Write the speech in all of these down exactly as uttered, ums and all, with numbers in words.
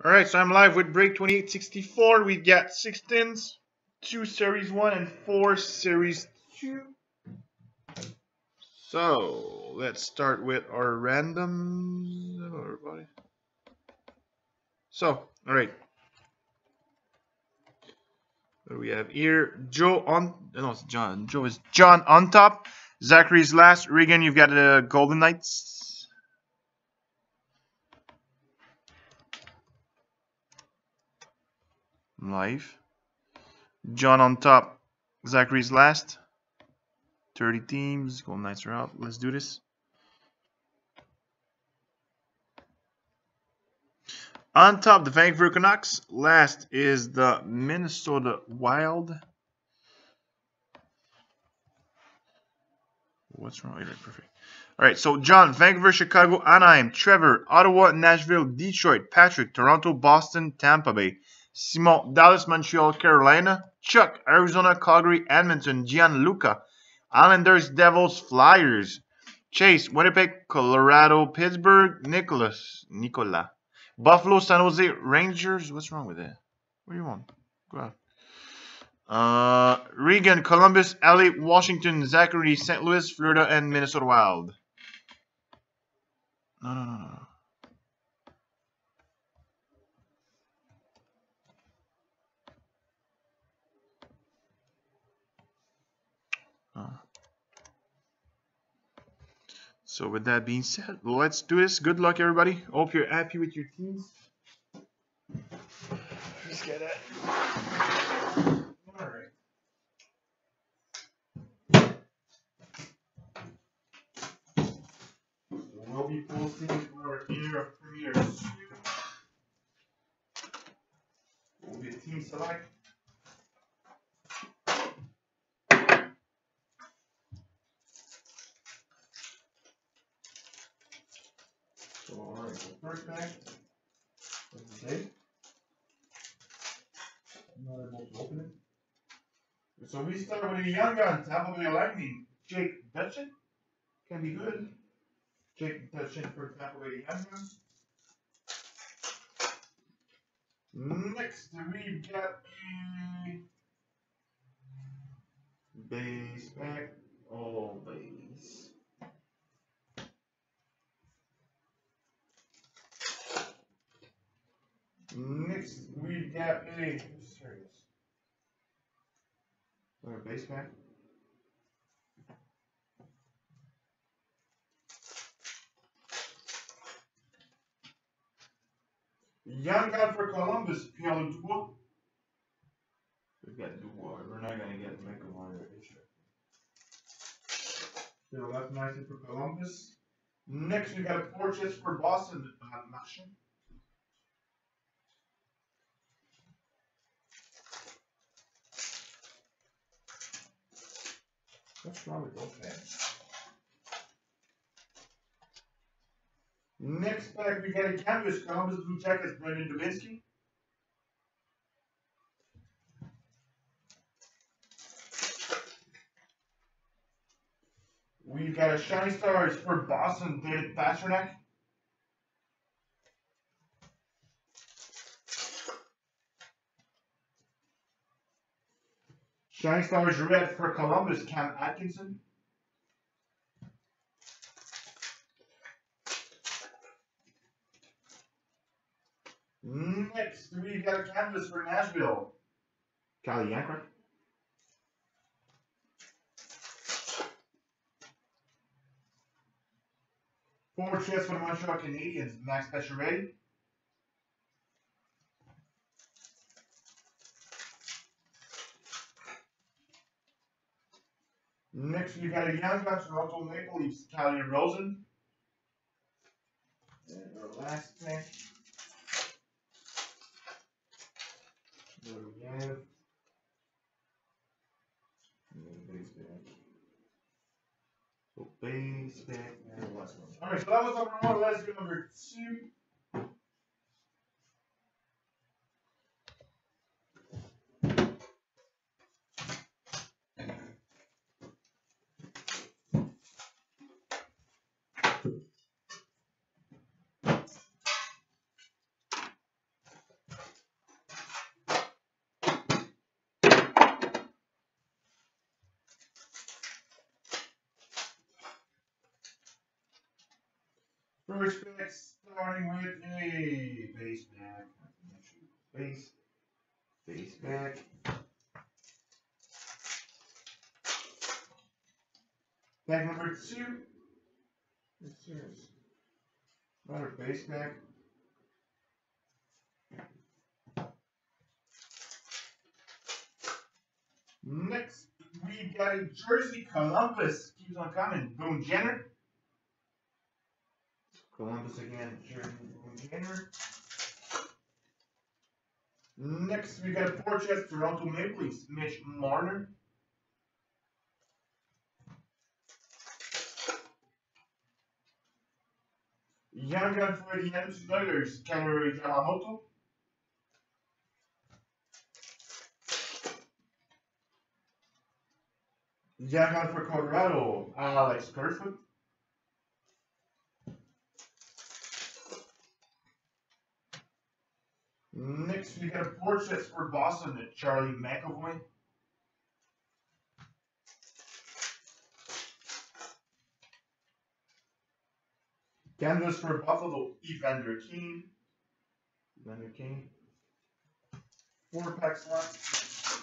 All right, so I'm live with break twenty-eight sixty-four. We got six tins, two series one, and four series two. So let's start with our randoms. Hello, everybody. So, all right. What do we have here? Joe on. No, it's John. Joe is John on top. Zachary's last. Regan, you've got the Golden Knights. Live. John on top. Zachary's last. thirty teams. Golden Knights are out. Let's do this. On top, the Vancouver Canucks. Last is the Minnesota Wild. What's wrong? Right, perfect. All right, so John, Vancouver, Chicago, Anaheim, Trevor, Ottawa, Nashville, Detroit, Patrick, Toronto, Boston, Tampa Bay, Simon, Dallas, Montreal, Carolina, Chuck, Arizona, Calgary, Edmonton, Gianluca, Islanders, Devils, Flyers, Chase, Winnipeg, Colorado, Pittsburgh, Nicholas, Nicola, Buffalo, San Jose, Rangers. What's wrong with that? What do you want? Go ahead. Uh, Regan, Columbus, L A, Washington, Zachary, Saint Louis, Florida, and Minnesota Wild. No, no, no, no. Uh. So with that being said, let's do this. Good luck, everybody. Hope you're happy with your teams. Let's get it. All right. We'll be posting our year of premieres. Will be a team select. So, alright, so first pack of the day. I'm not able to open it. So we start with a young gun, Tampa Bay Lightning. Jake Dutchin. Can be good. Jake Dutchin for Tampa Bay Young Guns. Next, we've got a base pack. All base. Next, we've got a serious. Or base pack. Young gun for Columbus, Pierre Dubois. We've got Dubois. We're not going to get McElroy or Hitcher. So that's nice for Columbus. Next, we got a purchase for Boston, Marchand. What's wrong with those fans? Next pack, we got a canvas, Columbus Blue Jackets, Brendan Dubinsky. We've got a Shiny Stars for Boston, David Pastrnak. Shiny Stars Red for Columbus, Cam Atkinson. Next, we've got a canvas for Nashville, Kyle Yankovic. Four chests for the Montreal Canadiens, Max Pacioretty. Next, we've got a Young Guns Toronto Maple Leafs, Calle Rosen. And our last thing. What do we have? Base back. So base back and the last one. Alright, so that was number one. Let's go number two. First pick starting with a base back. Base. Base back. Pack number two. This is another base pack. Next, we got a Jersey Columbus. Keeps on coming. Boone Jenner. Columbus again. Jersey Boone Jenner. Next, we got a Portrait Toronto Maple Leafs. Mitch Marner. Young gun for the Edmonton Oilers. Kaneru Yamamoto. Young gun for Colorado. Alex Kerfoot. Next, we got a Portrait for Boston. Charlie McAvoy. Canvas for Buffalo, Evander Kane. Evander Kane. Four packs left.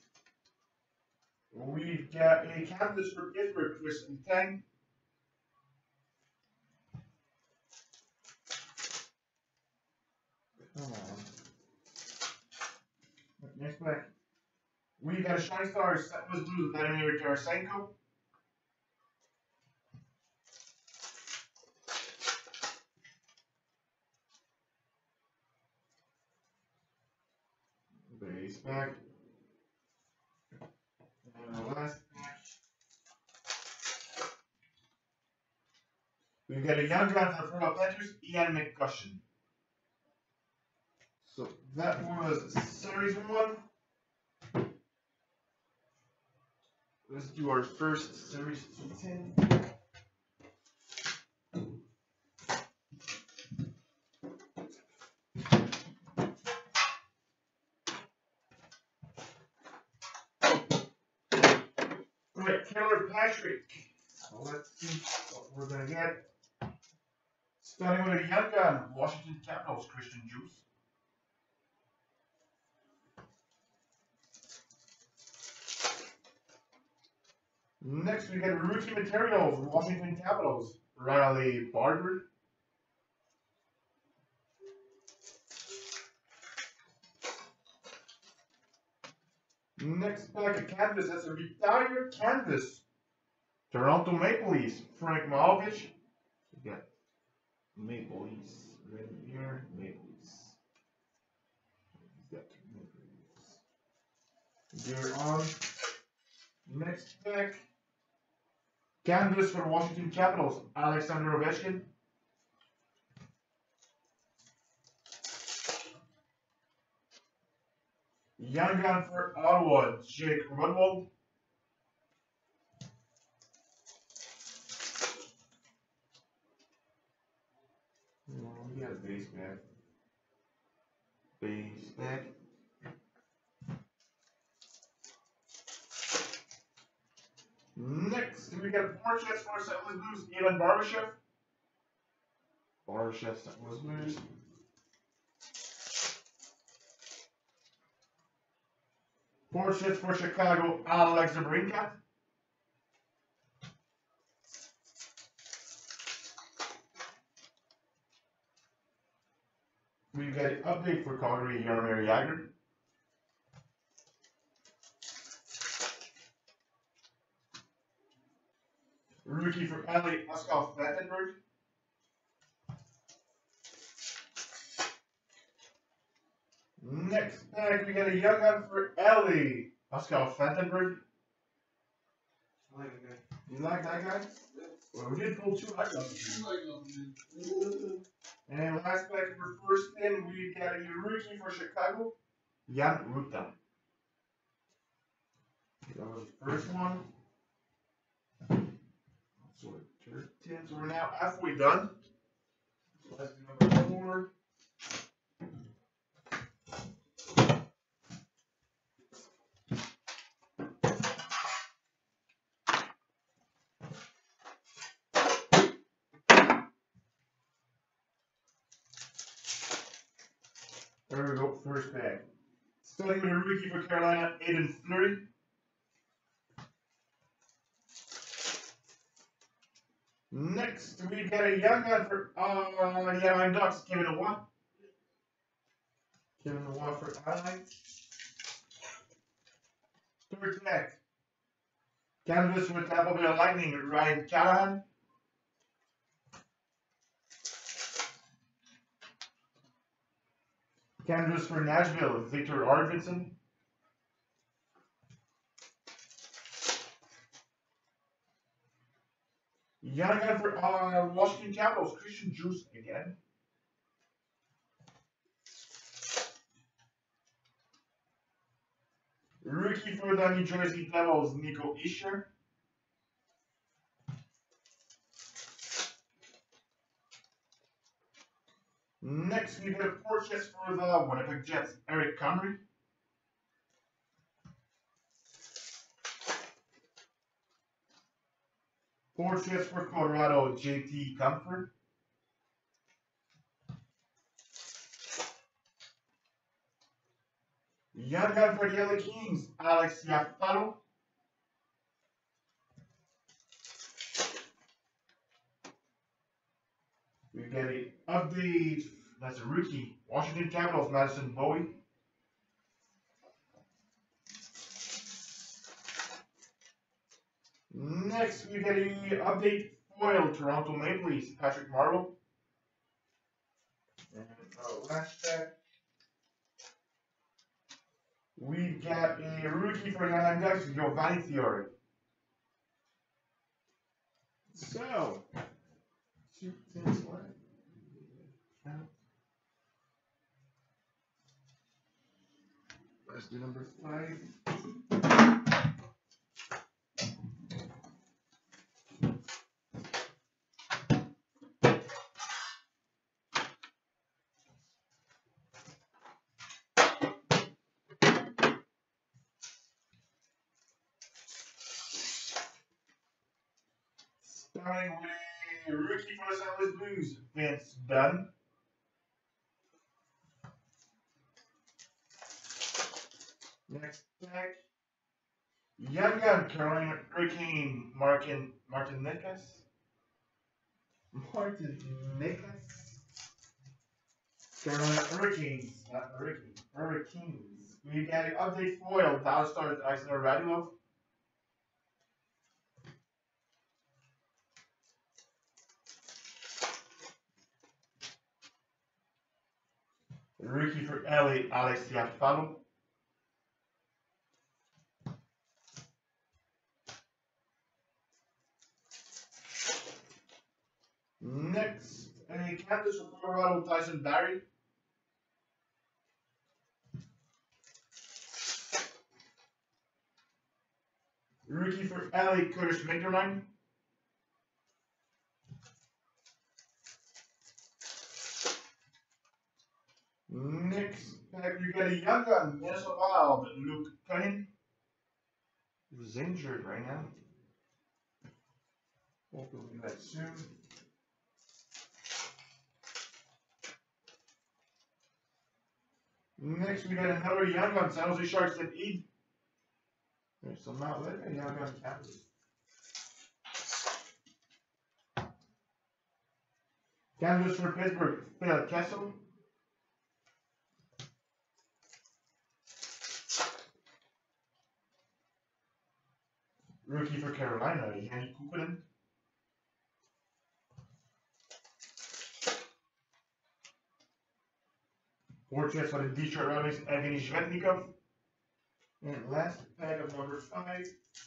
We've got a canvas for Pittsburgh, Tristan Tang. Come on. Next pack. We got a Shiny Star, Saint Louis Blues, Vladimir Tarasenko. Base pack. And the last pack. We've got a young gun for the Florida Panthers, Ian McCussion. So that was Series one. Let's do our first Series two ten. Alright, Taylor Patrick. So let's see what we're going to get. Starting with a young gun, Washington Capitals, Christian Juice. Next, we get Rookie Materials, Washington Capitals, Riley Barber. Next pack of canvas, that's a retired canvas. Toronto Maple Leafs, Frank Mahovich. We got Maple Leafs right here, Maple Leafs. Got Maple Leafs. Gear on. Next pack. Canvas for Washington Capitals, Alexander Ovechkin. Young gun for Ottawa, Jake Rudwald. Oh, we got a base back. Base back. Next, we got Portrait for Saint Louis Blues, Ivan Barbashev. Barbashev, Saint Louis Blues. Portrait for Chicago, Alex DeBrincat. We've got an update for Calgary, Jaromir Jagr. Rookie for L A, Oscar Vandenberg. Next pack, we got a young gun for L A, Oscar Vandenberg. I like that guy. You like that guy? Yeah. Well, we did pull two icons. I like that man. And last pack for first in, we got a rookie for Chicago, Jan Rutta. That was the first one. So ten, so we're now halfway done. So let's do number four. There we go, first bag. Starting with a rookie for Carolina, Aiden Fleury. Next, we got a young gun for uh, the Anaheim Ducks, Kevin Awa. Kevin Awa for Anaheim. Third deck. Canvas for Tampa Bay Lightning, Ryan Callahan. Canvas for Nashville, Victor Arvidsson. Young gun for uh, Washington Capitals, Christian Djoos again. Rookie for the New Jersey Devils, Nico Hischier. Next, we got four chests for the Winnipeg Jets, Eric Connery. Four chests for Colorado, J T Comfort. Young gun for the L A Kings, Alex Iafallo. We get an update, that's a rookie, Washington Capitals, Madison Bowie. Next, we get an update foil, Toronto Maple Leafs, Patrick Marleau. And our last pack, we've got a rookie for the Anaheim Ducks, Giovanni Fiore. So, two things left. Let's do number five. Starting with a rookie for the Saint Louis Blues, Vince Dunn. Next pack, Young Gun, Carolina Hurricane, Martin Martin Nikas. Martin Nikas. Carolina Hurricanes, not Hurricane, Hurricanes. We got an update foil, Dallas Stars, Alexander Radulov. Rookie for L A, Alex Iafallo. Next, a canvas for Colorado, Tyson Barrie. Rookie for L A, Curtis Minderman. Next pack, you get a young gun, Minnesota Wild, Luke Cunning. He's injured right now. Hope he'll be back soon. Next, we got another young gun, San Jose Sharks at E. There's some out there, a young gun canvas. Canvas for Pittsburgh, Phil Kessel. Rookie for Carolina, Yanni Kukunen. Four chests for the Detroit Red Wings, Evgeny Zvetnikov. And last pack of number five.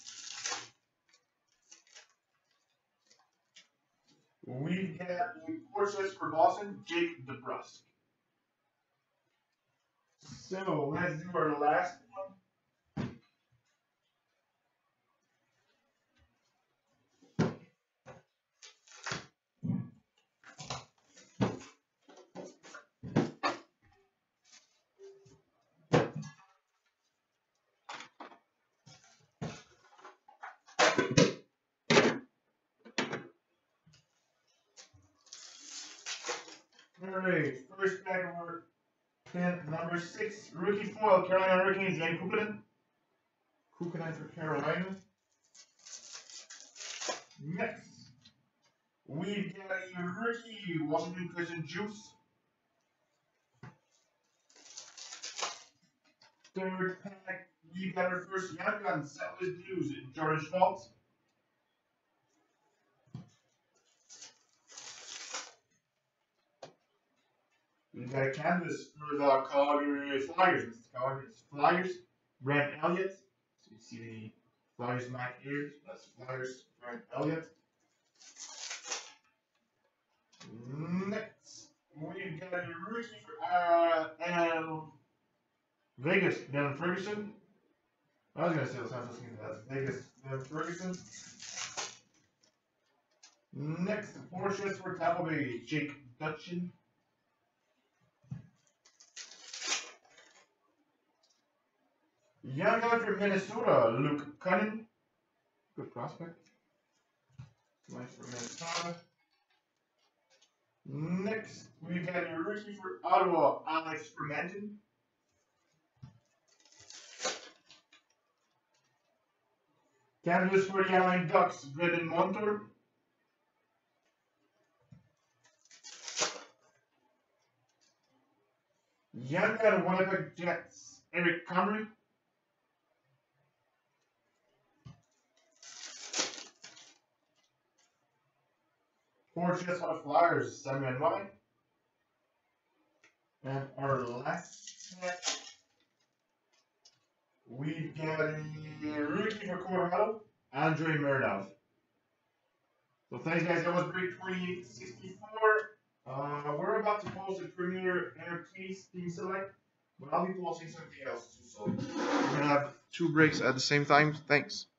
We've got four chests for Boston, Jake DeBrusk. So let's do our last one. Alright, first pack of our Then number six, rookie foil, Carolina Hurricanes, Yanni Kukkonen. Kukkonen for Carolina. Next, we've got a rookie, Washington Christian Juice. Third pack, we've got our first Young Gun, Saint Louis Blues, Jordan Schmaltz. We've got a canvas for the Calgary Flyers. Calgary Flyers, Brent Elliott. So you see the Flyers mark here. That's Flyers, Brent Elliott. Next, we've got a rookie for uh, and Vegas, Devin Ferguson. I was going to say Los Angeles Kings, that's Vegas, Devin Ferguson. Next, four shirts for Tampa Bay, Jake Dutchin. Young guy from Minnesota, Luke Cunnin. Good prospect. Nice for Minnesota. Next, we've got a rookie for Ottawa, Alex Fermenton. Canvas for the Anaheim Ducks, Brendan Montour. Young guy of Winnipeg Jets, Eric Comrie. Four Jets for the Flyers, Samuel White. And our last set, we've got a rookie for Colorado, Andre Murdov. So thanks guys, that was break twenty-eight sixty-four. Uh, we're about to post the Premier Air Case Team Select, but I'll be posting something else too, so we're gonna have two breaks at the same time. Thanks.